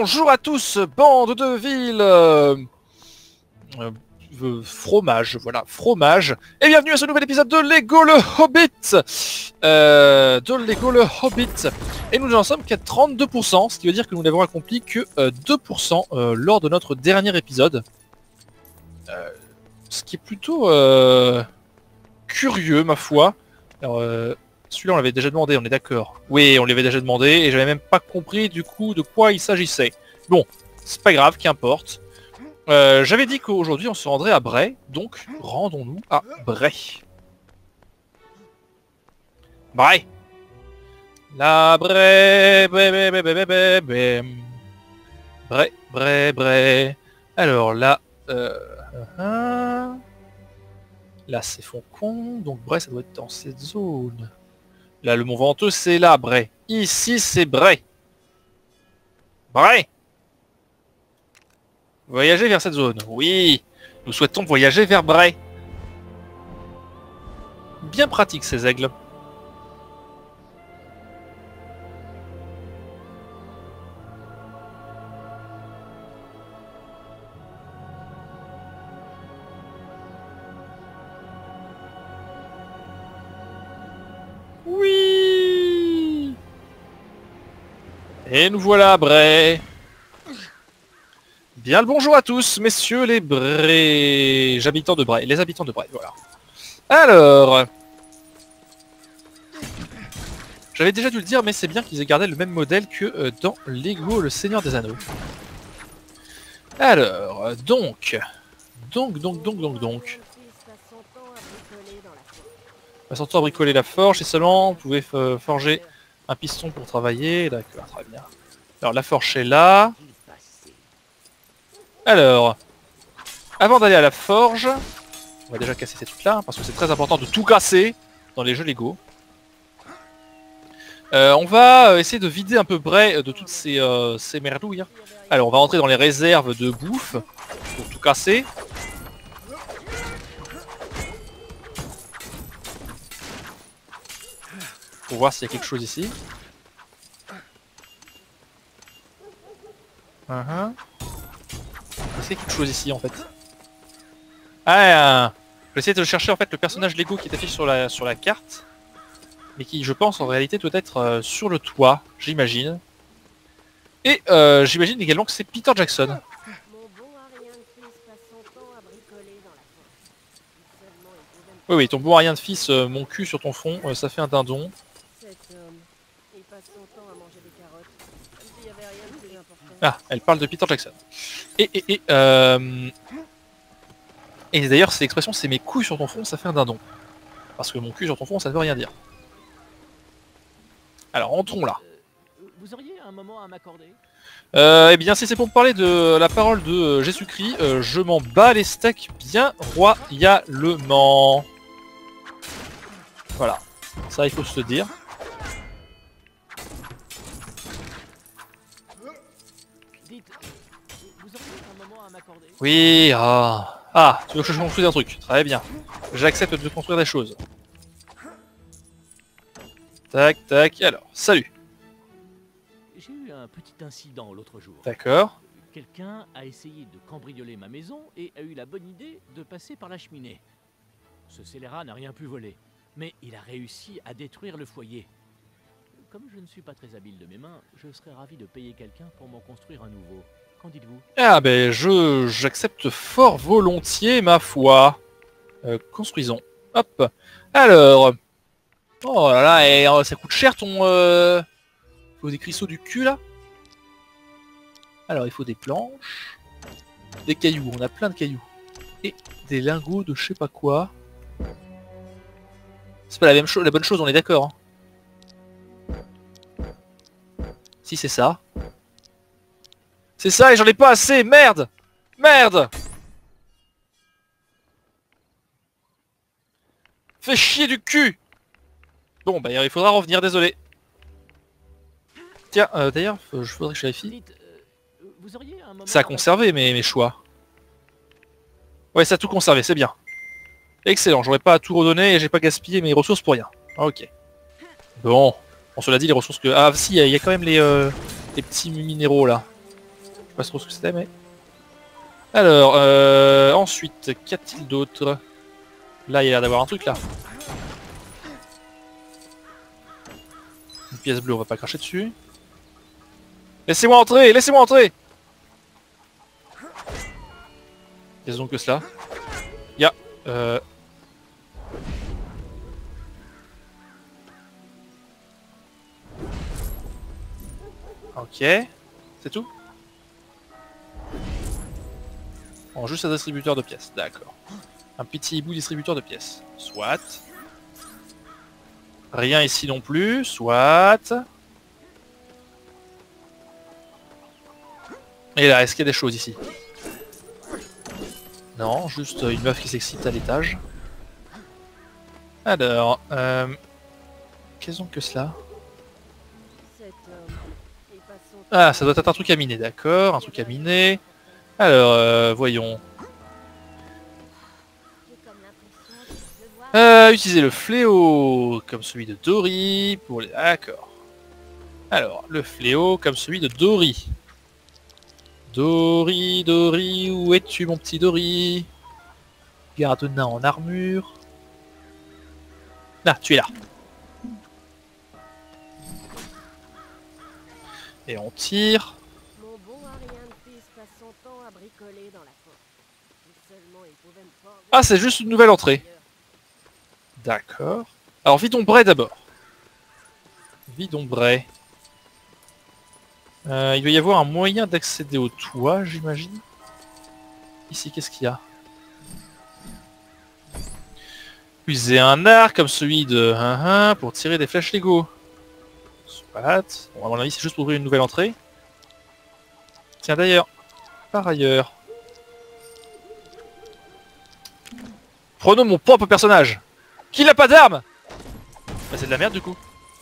bonjour à tous, bande de ville fromage, voilà, fromage. Et bienvenue à ce nouvel épisode de Lego le Hobbit Et nous en sommes qu'à 32%, ce qui veut dire que nous n'avons accompli que 2% lors de notre dernier épisode. Ce qui est plutôt curieux, ma foi. Alors, celui-là on l'avait déjà demandé, on est d'accord. Oui, on l'avait déjà demandé et j'avais même pas compris du coup de quoi il s'agissait. Bon, c'est pas grave, qu'importe. J'avais dit qu'aujourd'hui on se rendrait à Bray, donc rendons-nous à Bray. Bray. La Bray, Bray. Alors là, là c'est Foncon, donc Bray ça doit être dans cette zone. Là le Mont Venteux c'est là, Bray. Ici c'est Bray. Bray. Voyager vers cette zone. Oui, nous souhaitons voyager vers Bray. Bien pratique ces aigles. Oui. Et nous voilà à Bray. Bien le bonjour à tous, messieurs les habitants de Bray. Les habitants de Bray, voilà. Alors... J'avais déjà dû le dire, mais c'est bien qu'ils aient gardé le même modèle que dans Lego le Seigneur des Anneaux. Alors, donc... Passant temps à bricoler la forge, et seulement vous pouvez forger un piston pour travailler. D'accord, très bien. Alors la forge est là. Alors, avant d'aller à la forge, on va déjà casser ces trucs là, parce que c'est très important de tout casser dans les jeux Lego. On va essayer de vider un peu Bray de toutes ces merdouilles. Alors on va rentrer dans les réserves de bouffe, pour tout casser. Pour voir s'il y a quelque chose ici. Est-ce qu'il y a quelque chose ici en fait? Ah, j'essaie de chercher en fait le personnage Lego qui est affiché sur la carte, mais qui je pense en réalité doit être sur le toit, j'imagine. Et j'imagine également que c'est Peter Jackson. Oui, ton bon à rien de fils, mon cul sur ton front, ça fait un dindon. Ah, elle parle de Peter Jackson. Et d'ailleurs, c'est l'expression, c'est mes couilles sur ton front, ça fait un dindon. Parce que mon cul sur ton front, ça ne veut rien dire. Alors, entrons là. Vous auriez un moment à m'accorder? Eh bien, si c'est pour me parler de la parole de Jésus-Christ, je m'en bats les steaks bien royalement. Voilà. Ça, il faut se le dire. Oui, ah, tu veux que je construise un truc? Très bien. J'accepte de construire des choses. Tac, tac, alors, salut. J'ai eu un petit incident l'autre jour. D'accord. Quelqu'un a essayé de cambrioler ma maison et a eu la bonne idée de passer par la cheminée. Ce scélérat n'a rien pu voler, mais il a réussi à détruire le foyer. Comme je ne suis pas très habile de mes mains, je serais ravi de payer quelqu'un pour m'en construire un nouveau. Qu'en dites-vous? Ah ben, j'accepte fort volontiers, ma foi. Construisons. Hop. Alors... Oh là là, et ça coûte cher ton... Il faut des cristaux du cul, là. Alors, il faut des planches. Des cailloux, on a plein de cailloux. Et des lingots de je sais pas quoi. C'est pas la même chose, la bonne chose, on est d'accord. Hein. Si, c'est ça. C'est ça et j'en ai pas assez, merde! Merde! Fais chier du cul! Bon, bah il faudra revenir, désolé. Tiens, d'ailleurs, je faudrait que je vérifie. Ça a conservé mes choix. Ouais, ça a tout conservé, c'est bien. Excellent, j'aurais pas à tout redonner et j'ai pas gaspillé mes ressources pour rien. Ok. Bon, cela dit, les ressources que... Ah si, il y a quand même les petits minéraux là. sais pas trop ce que c'était, mais... Alors, ensuite, qu'y a-t-il d'autre? Là, il y a l'air d'avoir un truc, là. Une pièce bleue, on va pas cracher dessus. Laissez-moi entrer! Laissez-moi entrer! Qu'est-ce donc que cela? Ya, Ok, c'est tout? Oh, juste un distributeur de pièces, d'accord. Un petit hibou distributeur de pièces, soit. Rien ici non plus, soit. Et là, est-ce qu'il y a des choses ici? Non, juste une meuf qui s'excite à l'étage. Alors, qu'est-ce donc que cela? Ah, ça doit être un truc à miner, d'accord, un truc à miner. Alors, voyons. Utiliser le fléau comme celui de Dory pour les... D'accord. Alors, le fléau comme celui de Dory. Dory, Dory, où es-tu mon petit Dory? Garde nain en armure. Ah, tu es là. Et on tire. Mon bon Ariane fils passe son temps à bricoler dans la forêt. Si seulement il pouvait me forger... Ah, c'est juste une nouvelle entrée. D'accord. Alors, Vidombray d'abord. Vidombray. Il doit y avoir un moyen d'accéder au toit, j'imagine. Ici, qu'est-ce qu'il y a? User un arc comme celui de 1-1 pour tirer des flèches Lego. Soit. Bon, à mon avis, c'est juste pour ouvrir une nouvelle entrée. Tiens, d'ailleurs, par ailleurs... Prenons mon propre personnage. Qui n'a pas d'arme? Bah, c'est de la merde, du coup.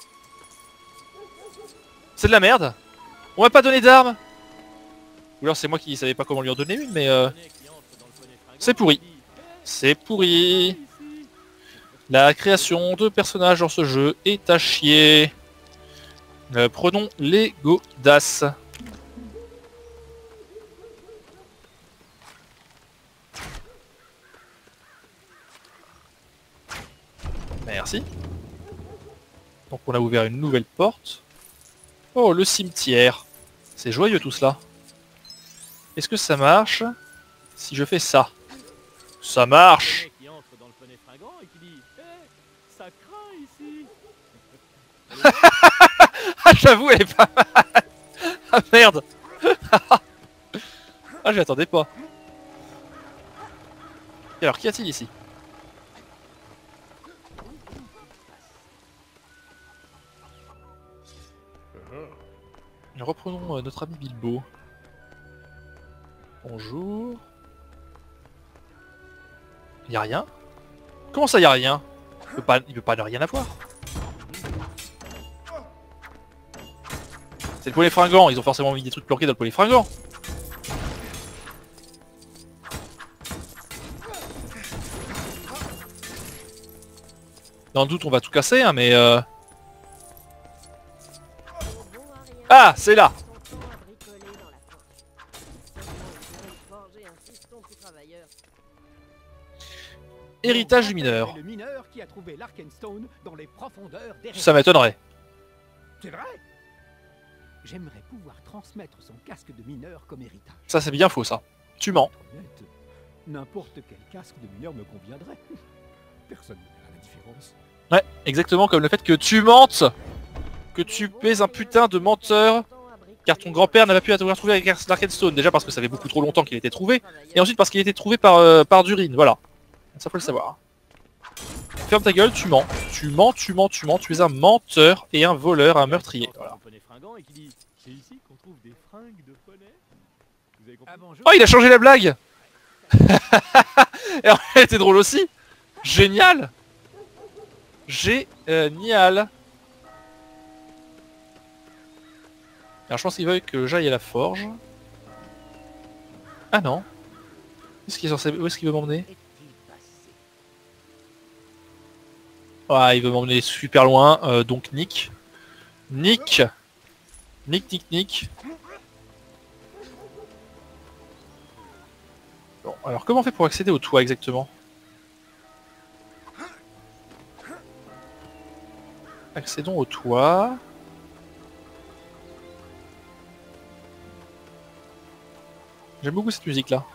C'est de la merde. On m'a pas donné d'armes. Ou alors c'est moi qui savais pas comment lui en donner une, mais c'est pourri. C'est pourri. La création de personnages dans ce jeu est à chier. Prenons les godasses. Merci. Donc on a ouvert une nouvelle porte. Oh, le cimetière. C'est joyeux tout cela. Est-ce que ça marche si je fais ça? Ça marche. Ah, j'avoue, elle est pas mal. Ah merde. Ah, je l'attendais pas. Et alors, qu'y a-t-il ici? Reprenons notre ami Bilbo. Bonjour. Y'a rien? Comment ça y'a rien? Il peut pas ne rien avoir. C'est le poney fringant, ils ont forcément mis des trucs planqués dans le poney fringant. Dans le doute, on va tout casser, hein, mais Ah, c'est là. Héritage du mineur. Le mineur qui a trouvé l'Arkenstone dans les profondeurs des Ça m'étonnerait. C'est vrai. J'aimerais pouvoir transmettre son casque de mineur comme héritage. Ça, c'est bien faux, ça. Tu mens. Honnête, n'importe quel casque de mineur me conviendrait. Personne ne verra la différence. Ouais, exactement comme le fait que tu mentes. Que tu es un putain de menteur. Car ton grand-père n'a pas pu avoir trouvé avec l'Arkenstone. Déjà parce que ça fait beaucoup trop longtemps qu'il a été trouvé. Et ensuite parce qu'il a été trouvé par Durin. Voilà. Ça faut le savoir. Ferme ta gueule, tu mens. Tu mens, tu mens, tu mens. Tu es un menteur et un voleur, un meurtrier. Voilà. Oh, il a changé la blague. Et elle était drôle aussi. Génial. Génial. Alors je pense qu'il veut que j'aille à la forge. Ah non. Où est-ce qu'il veut m'emmener? Ah, il veut m'emmener super loin, donc Nick. Nick. Alors comment on fait pour accéder au toit exactement? Accédons au toit. J'aime beaucoup cette musique là.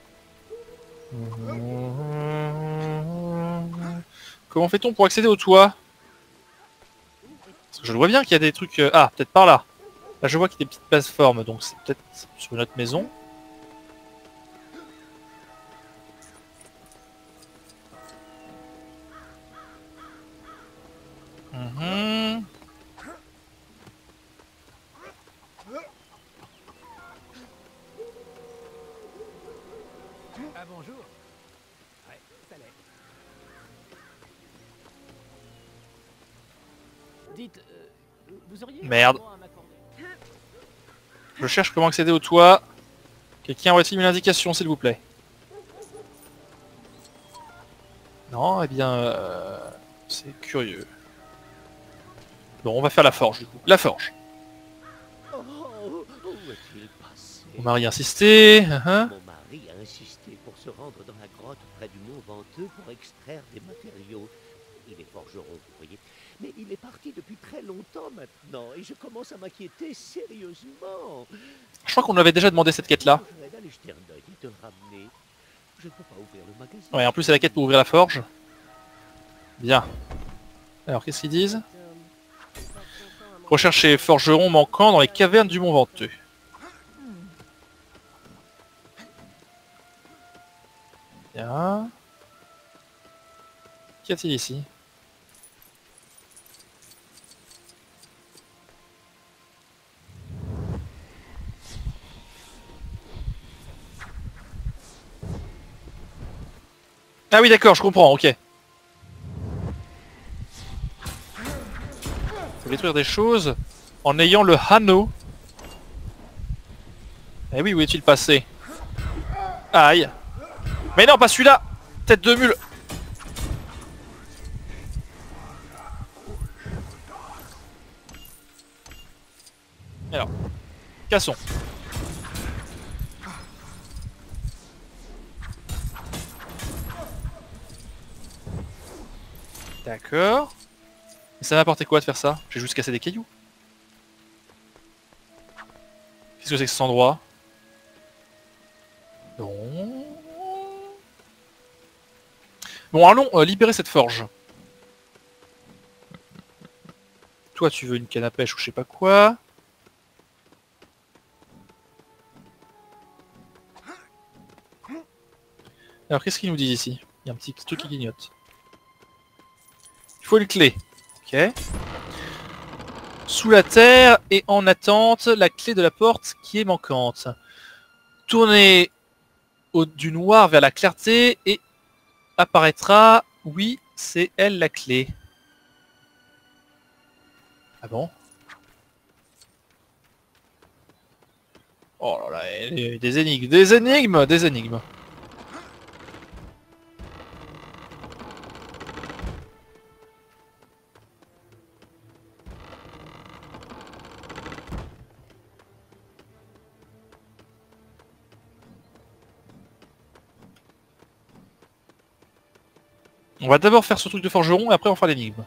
Comment fait-on pour accéder au toit? Parce que je vois bien qu'il y a des trucs... Ah, peut-être par là. Là je vois qu'il y a des petites plateformes, donc c'est peut-être sur notre maison. Mhm. Ah bonjour. Ouais, ça l'est. Dites, vous auriez Merde. un droit à m'accorder? Je cherche comment accéder au toit. Quelqu'un aurait-il une indication, s'il vous plaît? Non, eh bien... c'est curieux. Bon, on va faire la forge, du coup. La forge. Oh, où est-il passé? Mon mari insisté. Hein. Mon mari a insisté pour se rendre dans la grotte près du mont Venteux pour extraire des matériaux. Il est forgeron, vous voyez. Mais il est parti depuis très longtemps maintenant et je commence à m'inquiéter sérieusement. Je crois qu'on lui avait déjà demandé cette quête-là. Je vais aller jeter un œil et te ramener. Je ne peux pas ouvrir le magasin. Ouais, en plus c'est la quête pour ouvrir la forge. Bien. Alors, qu'est-ce qu'ils disent? Rechercher forgeron manquant dans les cavernes du Mont Venteux. Bien. Qu'y a-t-il ici? Ah oui d'accord, je comprends, ok. Faut détruire des choses en ayant le anneau. Eh oui, où est-il passé? Aïe. Mais non, pas celui-là. Tête de mule. Alors, cassons. D'accord. Et ça m'a apporté quoi de faire ça? J'ai juste cassé des cailloux. Qu'est-ce que c'est que cet endroit? Bon... Bon, allons libérer cette forge. Toi, tu veux une canne à pêche ou je sais pas quoi. Alors, qu'est-ce qu'ils nous disent ici? Il y a un petit truc qui clignote. Il faut une clé. Ok. Sous la terre et en attente, la clé de la porte qui est manquante. Tournez du noir vers la clarté et apparaîtra, oui, c'est elle la clé. Ah bon? Oh là là, des énigmes, des énigmes, des énigmes. On va d'abord faire ce truc de forgeron et après on fera l'énigme.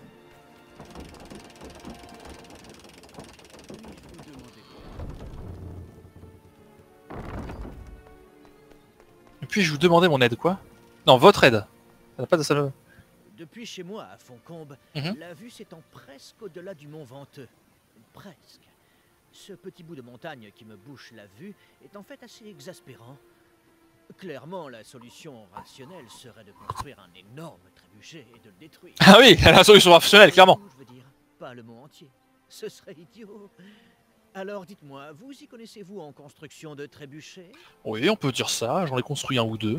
Et puis je vous demandais mon aide, quoi? Non, votre aide. Ça n'a pas de ça. Depuis chez moi à Fontcombe, Mhm. la vue s'étend presque au-delà du mont Venteux. Presque. Ce petit bout de montagne qui me bouche la vue est en fait assez exaspérant. Clairement, la solution rationnelle serait de construire un énorme trébuchet et de le détruire. Ah oui, la solution rationnelle, clairement. Je veux dire, pas le mont entier. Ce serait idiot. Alors dites-moi, vous y connaissez-vous en construction de trébuchets? Oui, on peut dire ça, j'en ai construit un ou deux.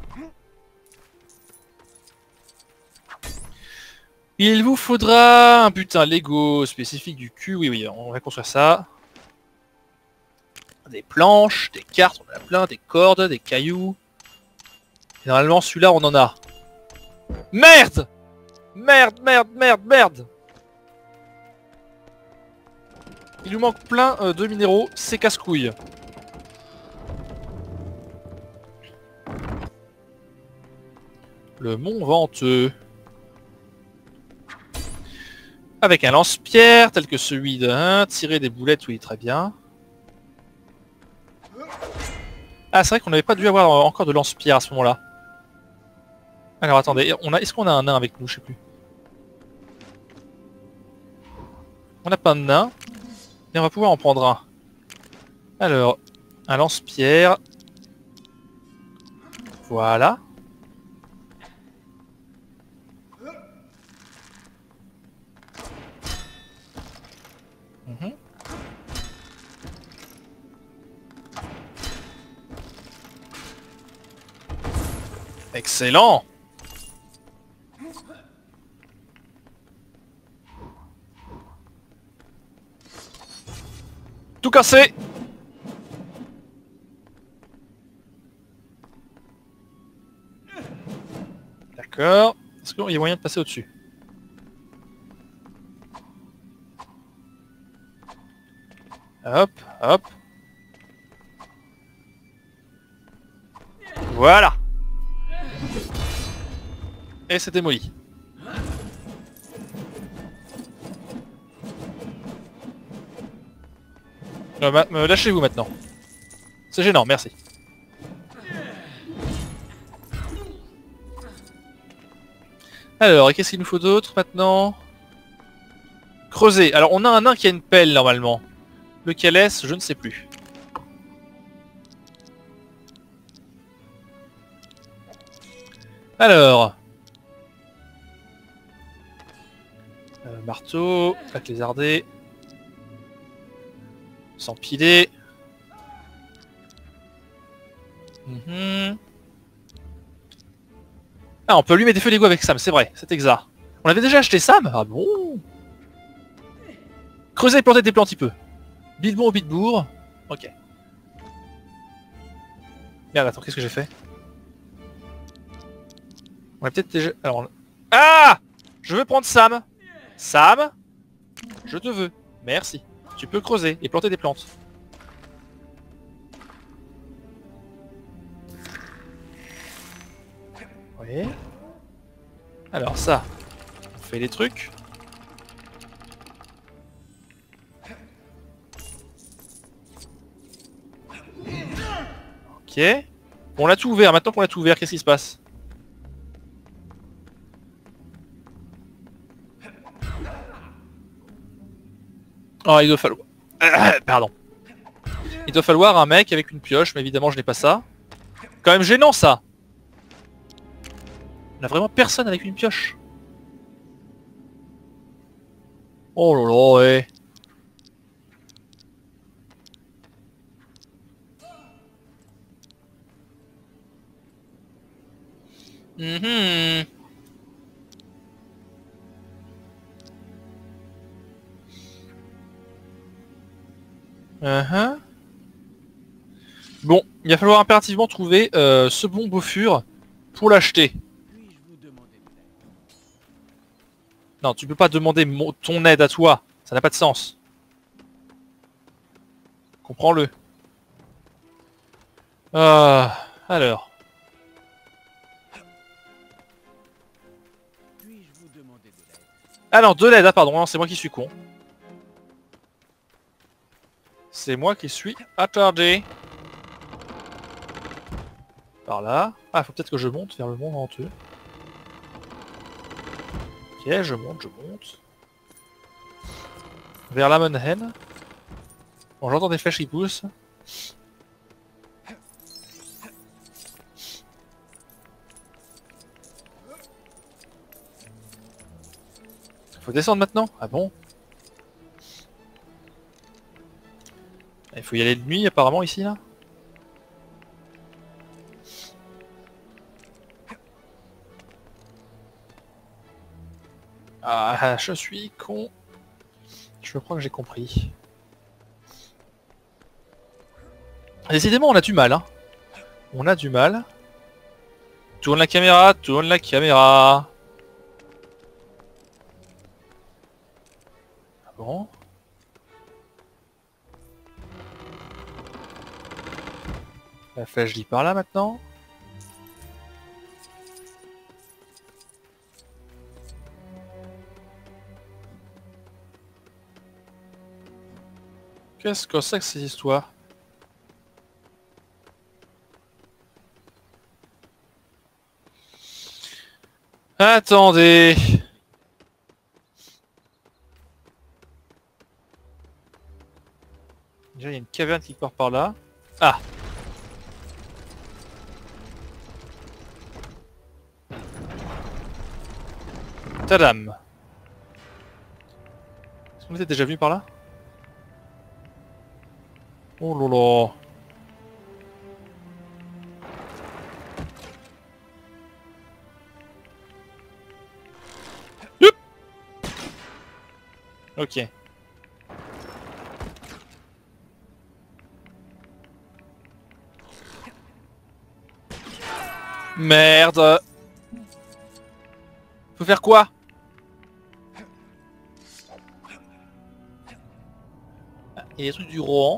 Il vous faudra un butin Lego spécifique du cul, oui, oui, on va construire ça. Des planches, des cartes, on en a plein, des cordes, des cailloux. Et normalement, celui-là, on en a. Merde! Merde, merde, merde, merde! Il nous manque plein de minéraux, c'est casse-couille. Le Mont Venteux. Avec un lance-pierre tel que celui de 1, tirer des boulettes, oui, très bien. Ah, c'est vrai qu'on n'avait pas dû avoir encore de lance-pierre à ce moment-là. Alors attendez, est-ce qu'on a un nain avec nous? Je sais plus. On n'a pas de nain. Et on va pouvoir en prendre un. Alors, un lance-pierre. Voilà. Mhm. Excellent. Tout cassé. D'accord. Est-ce qu'il y a moyen de passer au-dessus? Hop, hop. Voilà. Et c'est démoli. Lâchez-vous maintenant. C'est gênant, merci. Alors, et qu'est-ce qu'il nous faut d'autre maintenant? Creuser. Alors, on a un nain qui a une pelle normalement. Lequel est-ce? Je ne sais plus. Alors. Marteau, plaque lézardée. S'empiler. Ah, on peut allumer des feux d'égout avec Sam, c'est vrai, c'est exact. On avait déjà acheté Sam? Ah bon? Creuser et planter des plants un petit peu. Bidebourg au bidebourg. Ok. Merde, attends, qu'est-ce que j'ai fait? On a peut-être déjà... Alors, ah! Je veux prendre Sam. Sam, je te veux. Merci. Tu peux creuser et planter des plantes. Oui. Alors ça, on fait les trucs. Ok. Bon, on a tout ouvert. Maintenant qu'on a tout ouvert, qu'est-ce qui se passe? Oh, il doit falloir... Pardon. Il doit falloir un mec avec une pioche, mais évidemment je n'ai pas ça. Quand même gênant ça. On a vraiment personne avec une pioche. Oh là là, ouais. Mhm. Bon, il va falloir impérativement trouver ce bon Bofur pour l'acheter. Non, tu peux pas demander ton aide à toi. Ça n'a pas de sens. Comprends-le. Alors. Ah non, de l'aide, ah pardon, non, c'est moi qui suis con. C'est moi qui suis attardé. Par là. Ah, faut peut-être que je monte vers le Mont Venteux. Ok, je monte, Vers la Monhen. Bon, j'entends des flèches qui poussent. Faut descendre maintenant? Ah bon? Il faut y aller de nuit apparemment ici là. Ah, je suis con. Je crois que j'ai compris. Décidément, on a du mal, hein. On a du mal. Tourne la caméra, tourne la caméra. Ah bon? La flèche dit par là maintenant. Qu'est-ce que c'est que ces histoires? Attendez. Déjà, il y a une caverne qui part par là. Ah! Tadam! Est-ce qu'on était déjà venu par là? Oh lolo! Youp! Ok. Merde! Faut faire quoi? Ah, il y a des trucs du Rohan.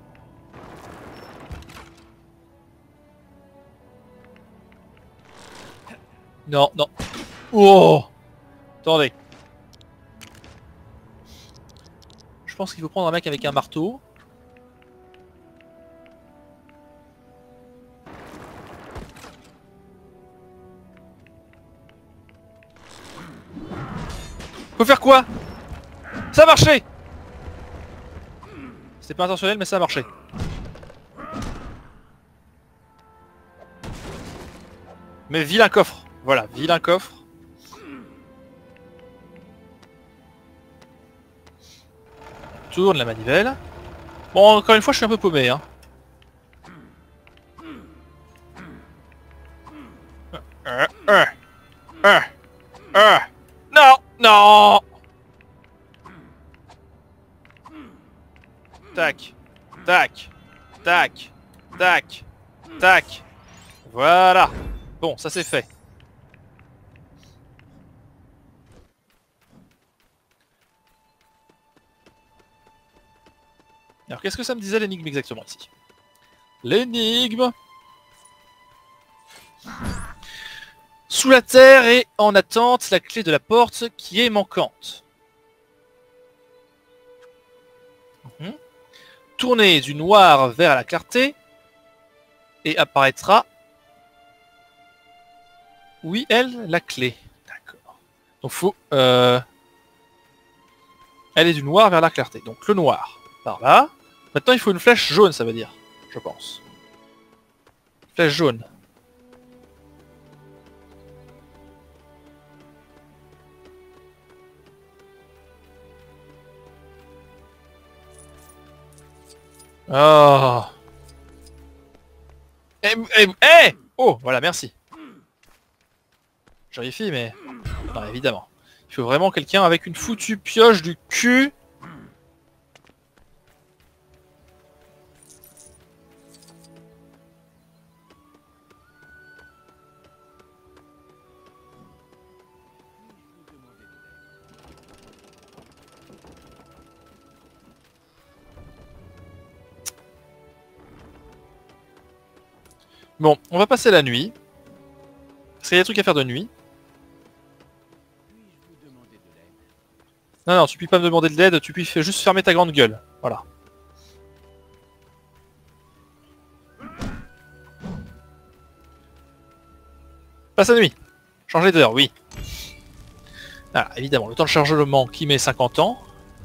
Non, non. Oh! Attendez. Je pense qu'il faut prendre un mec avec un marteau. Faut faire quoi? Ça a marché! C'était pas intentionnel mais ça a marché. Mais vilain coffre. Voilà, vilain coffre. Tourne la manivelle. Bon, encore une fois, je suis un peu paumé, hein. Non, non. Tac, tac, tac, tac, tac. Voilà. Bon, ça c'est fait. Alors qu'est-ce que ça me disait l'énigme exactement ici? L'énigme. Sous la terre et en attente, la clé de la porte qui est manquante. Tournez du noir vers la clarté et apparaîtra. Oui, elle, la clé. D'accord. Donc faut... Elle est du noir vers la clarté. Donc le noir, par là. Maintenant il faut une flèche jaune, ça veut dire. Je pense. Flèche jaune. Oh. Oh, voilà, merci. Je vérifie, mais... Non, évidemment. Il faut vraiment quelqu'un avec une foutue pioche du cul. Bon, on va passer la nuit. Parce qu'il y a des trucs à faire de nuit. Non, non, tu puis pas me demander de l'aide, tu puis juste fermer ta grande gueule. Voilà. Passe la nuit. Changer d'heure, oui. Ah, évidemment, le temps de chargement qui met 50 ans.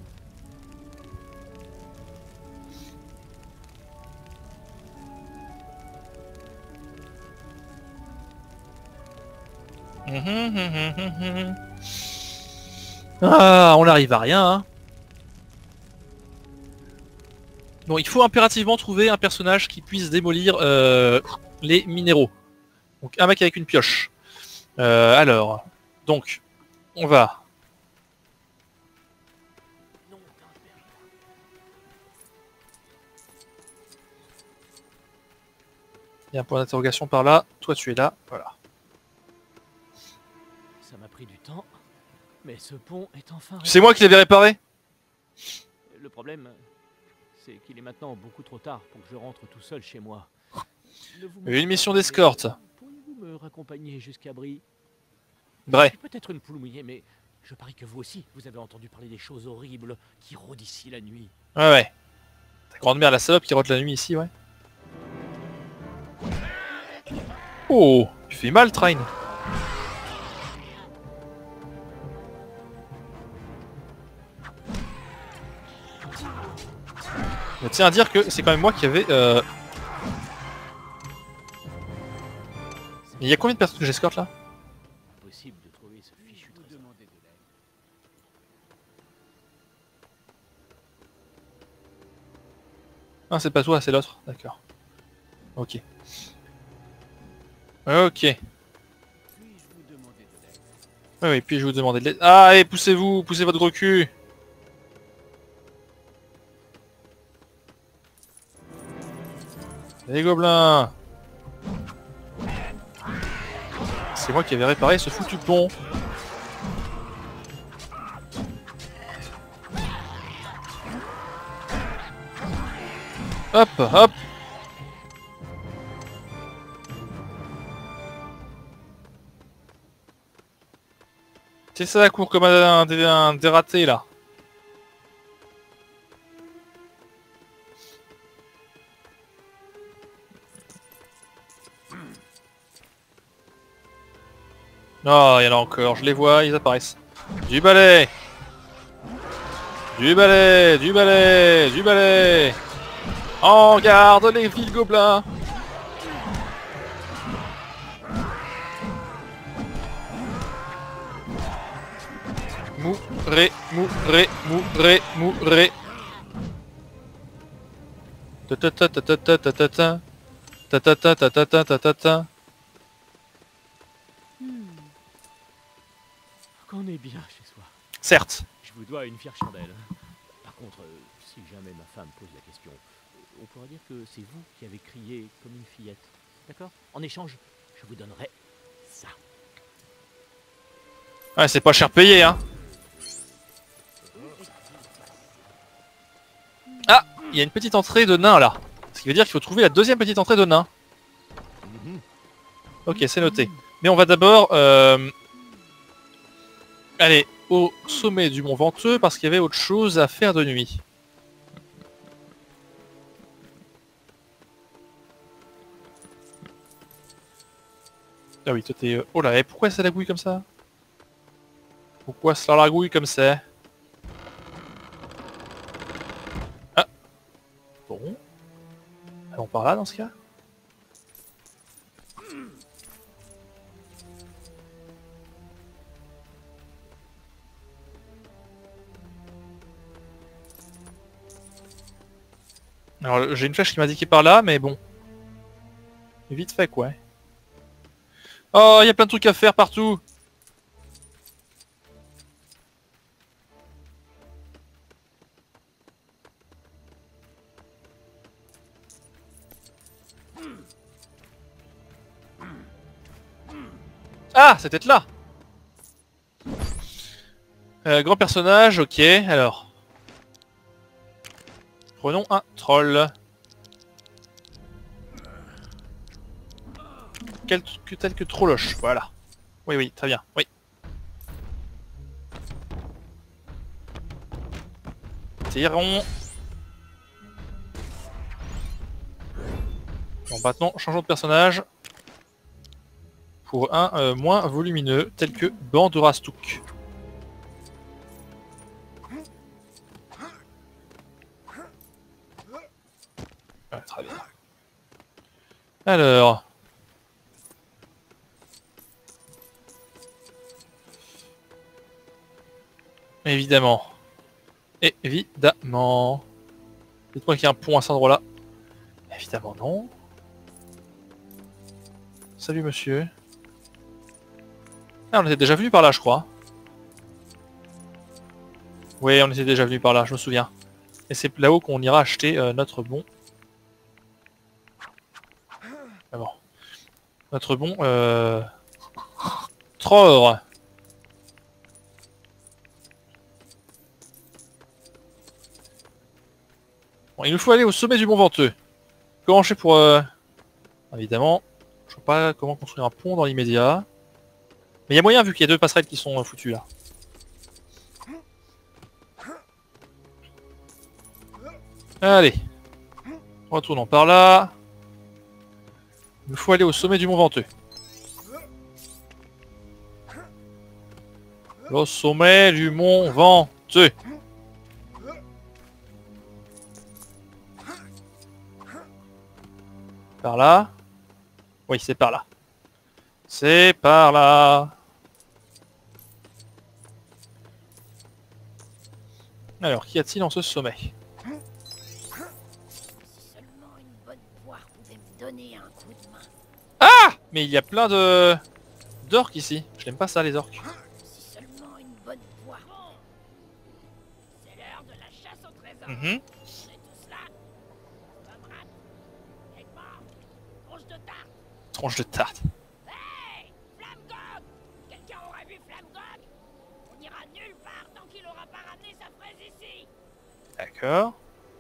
Ah, on n'arrive à rien, hein. Bon, il faut impérativement trouver un personnage qui puisse démolir les minéraux. Donc un mec avec une pioche. Alors, donc, on va... Il y a un point d'interrogation par là. Toi, tu es là. Voilà. Ça m'a pris du temps, mais ce pont est enfin... C'est moi qui l'avais réparé. Le problème, c'est qu'il est maintenant beaucoup trop tard pour que je rentre tout seul chez moi. Une mission d'escorte. Pourriez-vous me raccompagner jusqu'à Brie? Vrai. Peut-être une poule mouillée, mais je parie que vous aussi, vous avez entendu parler des choses horribles qui rôdent ici la nuit. Ouais, ouais. Ta grande mère la salope qui rote la nuit ici, ouais. Oh, tu fais mal, Train. Je tiens à dire que c'est quand même moi qui avais... Il y a combien de personnes que j'escorte là? Impossible de trouver ce fichu trésor. Ah, c'est pas toi, c'est l'autre. D'accord. Ok. Ok. Oui, oui, puis je vous demander de l'aide. Ah, allez, poussez-vous, poussez votre gros cul. Les gobelins. C'est moi qui avais réparé ce foutu pont. Hop, hop. C'est ça la cour comme un dératé là. Oh, il y en a encore, je les vois, ils apparaissent. Du balai. Du balai, du balai, du balai. En garde les villes gobelins. Mourrez, mourrez, mourrez, mourrez. Ta ta ta ta ta ta ta ta ta. Ta ta ta ta ta ta ta ta ta. Qu'on est bien chez soi. Certes. Je vous dois une fière chandelle. Par contre, si jamais ma femme pose la question, on pourra dire que c'est vous qui avez crié comme une fillette. D'accord? En échange, je vous donnerai ça. Ouais, c'est pas cher payé, hein. Ah, il y a une petite entrée de nain là. Ce qui veut dire qu'il faut trouver la deuxième petite entrée de nain. Ok, c'est noté. Mais on va d'abord... aller au sommet du Mont Venteux parce qu'il y avait autre chose à faire de nuit. Ah oui, toi t'es... Oh là, et pourquoi ça lagouille comme ça? Pourquoi ça lagouille comme ça? Ah. Bon. Allons par là dans ce cas. Alors j'ai une flèche qui m'a indiqué par là, mais bon. Vite fait quoi. Oh, il y a plein de trucs à faire partout. Ah, c'était là. Grand personnage, ok, alors. Prenons un troll. Tel que Trolloche, voilà. Oui, oui, très bien, oui. Tirons. Bon, maintenant, changeons de personnage. Pour un moins volumineux, tel que Bandurastouk. Ouais, très bien. Alors... Évidemment. Évidemment. Dites-moi qu'il y a un pont à cet endroit-là. Évidemment non. Salut monsieur. Ah, on était déjà venu par là, je crois. Oui, on était déjà venu par là, je me souviens. Et c'est là-haut qu'on ira acheter notre bon... Ah bon. Notre bon... Tror. Bon, il nous faut aller au sommet du Mont Venteux. Comment je fais pour... Évidemment, je vois pas comment construire un pont dans l'immédiat. Mais il y a moyen vu qu'il y a deux passerelles qui sont foutues là. Allez, Retournons par là. Il nous faut aller au sommet du Mont Venteux. Le sommet du Mont Venteux. Par là. Oui, c'est par là. C'est par là. Alors, qu'y a-t-il en ce sommet? Si seulement une bonne poire pouvait me donner un coup de main. Ah! Mais il y a plein de... d'orques ici. Je n'aime pas ça, les orques. Si seulement une bonne poire. Bon. C'est l'heure de la chasse au trésor. Mhm. C'est tout cela. Comme rat. Egmont. Tronche de tarte. Tranche de tarte. Hey! Flamgog! Quelqu'un aurait vu Flamgog? On n'ira nulle part tant qu'il aura pas ramené sa fraise ici. D'accord.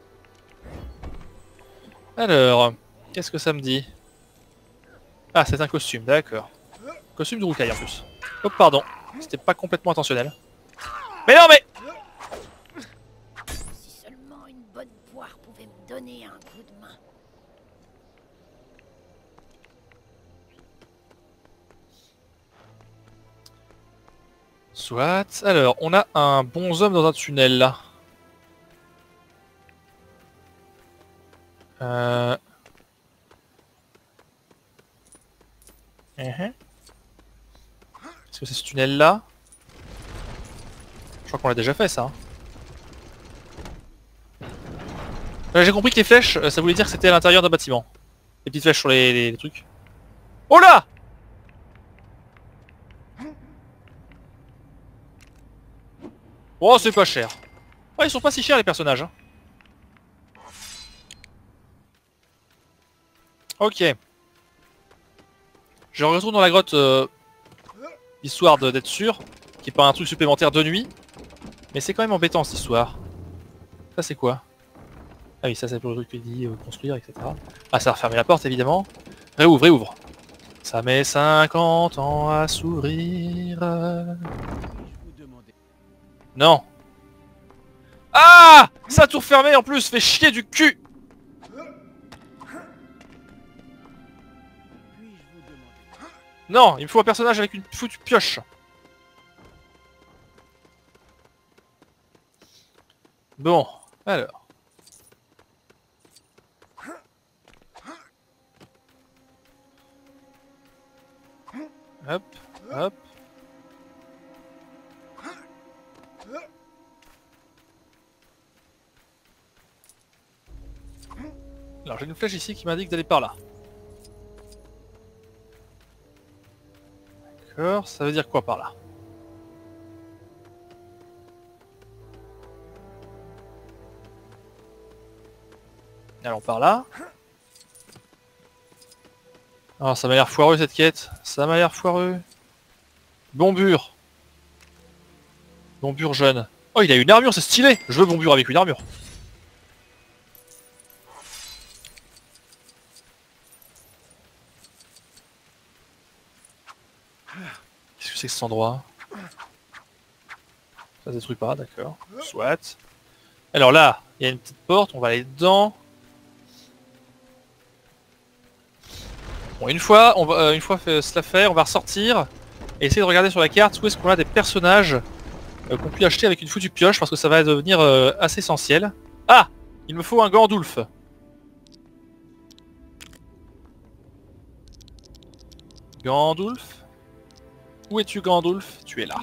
Alors, qu'est-ce que ça me dit? Ah, c'est un costume, d'accord. Costume de roucaille en plus. Oh, pardon. C'était pas complètement intentionnel. Mais non, mais... Si seulement une bonne poire pouvait me donner un coup de main. Soit. Alors, on a un bonhomme dans un tunnel, là. Est-ce que c'est ce tunnel-là? Je crois qu'on l'a déjà fait, ça. Hein. J'ai compris que les flèches, ça voulait dire que c'était à l'intérieur d'un bâtiment. Les petites flèches sur les trucs. Oh là! Oh, c'est pas cher. Oh, ils sont pas si chers, les personnages. Hein. Ok. Je retourne dans la grotte, histoire d'être sûr qu'il n'y ait pas un truc supplémentaire de nuit. Mais c'est quand même embêtant, cette histoire. Ça, c'est quoi? Ah oui, ça c'est pour le truc qui dit construire, etc. Ah, ça va refermer la porte, évidemment. Réouvre, réouvre. Ça met 50 ans à s'ouvrir. Puis-je vous demander... Non. Ah! Ça a tout refermé en plus, fait chier du cul. Puis-je vous demander... Non, il me faut un personnage avec une foutue pioche. Bon, alors. Hop, hop. Alors j'ai une flèche ici qui m'indique d'aller par là. D'accord, ça veut dire quoi par là? Allons par là. Alors ça m'a l'air foireux cette quête. Ça m'a l'air foireux. Bombure. Bombure jeune. Oh, il a une armure, c'est stylé. Je veux Bombure avec une armure. Qu'est-ce que c'est que cet endroit? Ça se détruit pas, d'accord. Soit. Alors là, il y a une petite porte, on va aller dedans. Bon, une fois cela fait, on va ressortir et essayer de regarder sur la carte où est-ce qu'on a des personnages qu'on peut acheter avec une foutue pioche parce que ça va devenir assez essentiel. Ah! Il me faut un Gandulf. Gandulf? Où es-tu, Gandulf? Tu es là.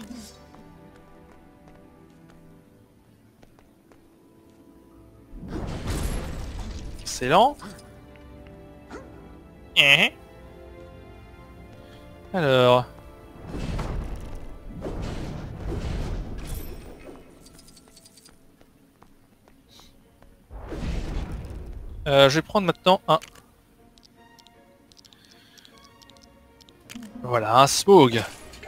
Excellent. Alors... je vais prendre maintenant un... Voilà, un Smog.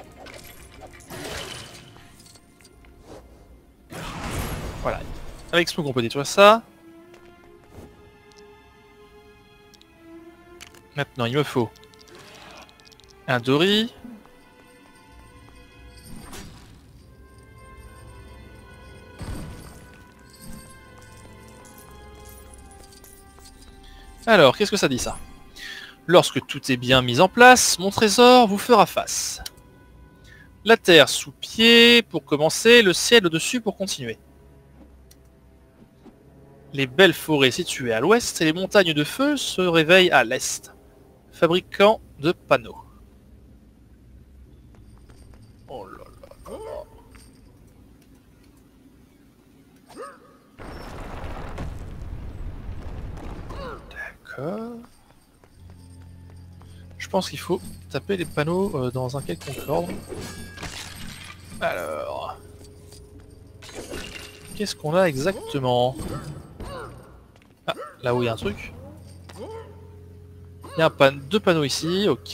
Voilà. Avec Smog on peut détruire ça. Maintenant il me faut un Dory. Alors, qu'est-ce que ça dit ça? Lorsque tout est bien mis en place, mon trésor vous fera face. La terre sous pied pour commencer, le ciel au-dessus pour continuer. Les belles forêts situées à l'ouest et les montagnes de feu se réveillent à l'est. Fabricant de panneaux. Oh là là là là. D'accord. Je pense qu'il faut taper les panneaux dans un quelconque ordre. Alors... Qu'est-ce qu'on a exactement? Ah, là où il y a un truc. Il y a deux panneaux ici, ok.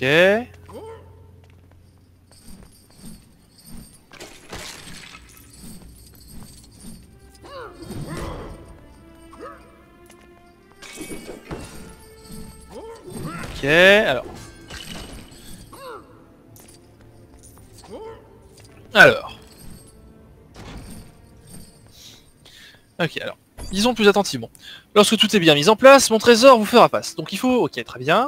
Ok, alors. Ok, alors. Disons plus attentivement. Lorsque tout est bien mis en place, mon trésor vous fera face. Donc il faut... Ok, très bien.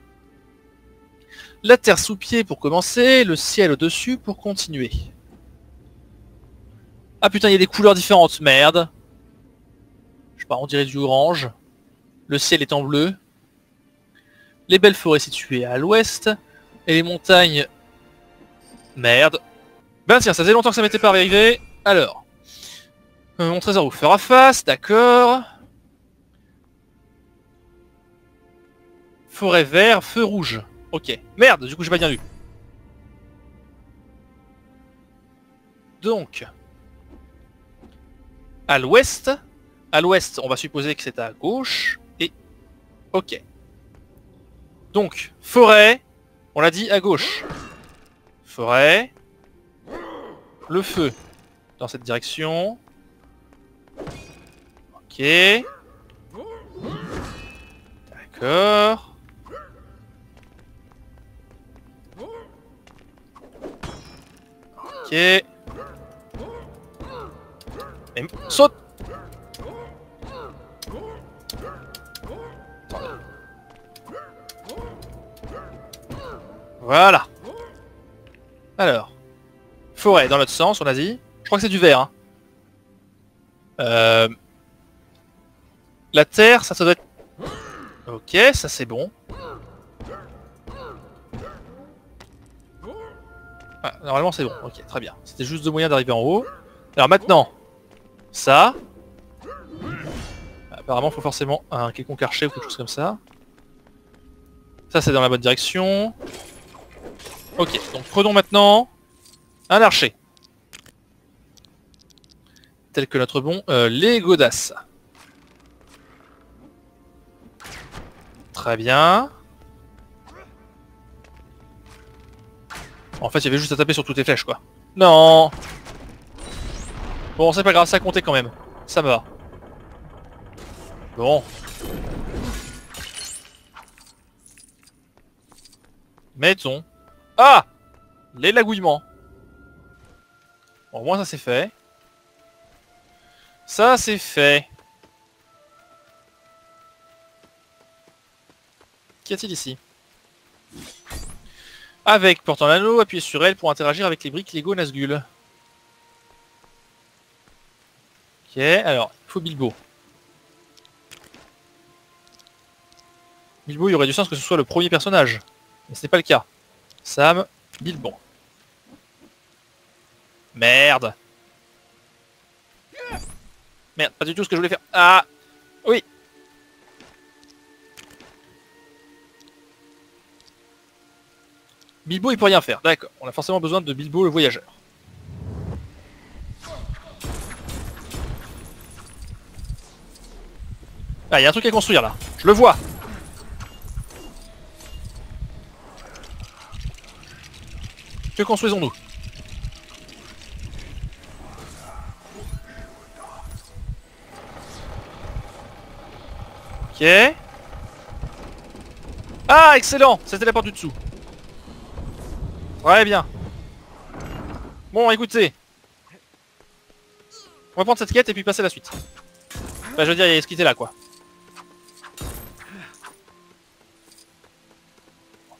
La terre sous pied pour commencer, le ciel au-dessus pour continuer. Ah putain, il y a des couleurs différentes, merde. Je sais pas, on dirait du orange. Le ciel est en bleu. Les belles forêts situées à l'ouest. Et les montagnes... Merde. Ben tiens, ça faisait longtemps que ça m'était pas arrivé. Alors... mon trésor vous fera face, d'accord. Forêt vert, feu rouge. Ok. Merde, du coup j'ai pas bien lu. Donc... À l'ouest, on va supposer que c'est à gauche. Et... Ok. Donc, forêt, on l'a dit à gauche. Forêt. Le feu. Dans cette direction. Ok. D'accord. Ok. Et saute. Voilà. Alors. Forêt dans l'autre sens, on a dit. Je crois que c'est du vert. Hein. La terre, ça doit être... Ok, ça c'est bon. Ah, normalement c'est bon, ok, très bien. C'était juste deux moyens d'arriver en haut. Alors maintenant, ça... Apparemment il faut forcément un quelconque archer ou quelque chose comme ça. Ça c'est dans la bonne direction. Ok, donc prenons maintenant un archer. Tel que notre bon Légodas. Très bien. En fait, il y avait juste à taper sur toutes les flèches, quoi. Non. Bon, c'est pas grave, ça comptait quand même. Ça me va. Bon. Mettons. Ah! L'élagouillement. Bon, au moins ça c'est fait. Ça c'est fait. Qu'y a-t-il ici? Avec portant l'anneau, appuyez sur elle pour interagir avec les briques Lego Nazgûl. Ok, alors, il faut Bilbo. Bilbo, il y aurait du sens que ce soit le premier personnage. Mais ce n'est pas le cas. Sam, Bilbo. Merde. Merde, pas du tout ce que je voulais faire. Ah! Oui! Bilbo il peut rien faire, d'accord. On a forcément besoin de Bilbo le voyageur. Ah, il y a un truc à construire là. Je le vois. Que construisons-nous? Ok. Ah, excellent! C'était la porte du dessous. Très bien. Bon, écoutez. On va prendre cette quête et puis passer à la suite. Enfin, je veux dire, il y a ce qui était là, quoi.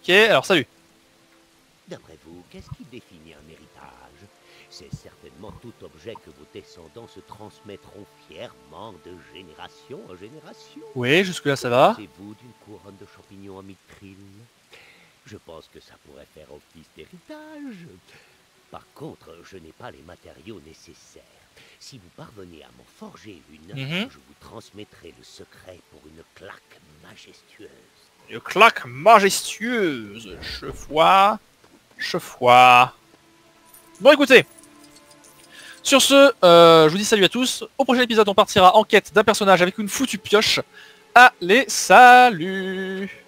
Ok, alors salut. D'après vous, qu'est-ce qui définit un héritage? C'est certainement tout objet que vos descendants se transmettront fièrement de génération en génération. Oui, jusque-là ça va. Pensez-vous d'une couronne de champignons en mithril? Je pense que ça pourrait faire office d'héritage. Par contre, je n'ai pas les matériaux nécessaires. Si vous parvenez à m'en forger une, je vous transmettrai le secret pour une claque majestueuse. Une claque majestueuse. Chefois. Bon écoutez. Sur ce, je vous dis salut à tous. Au prochain épisode, on partira en quête d'un personnage avec une foutue pioche. Allez, salut!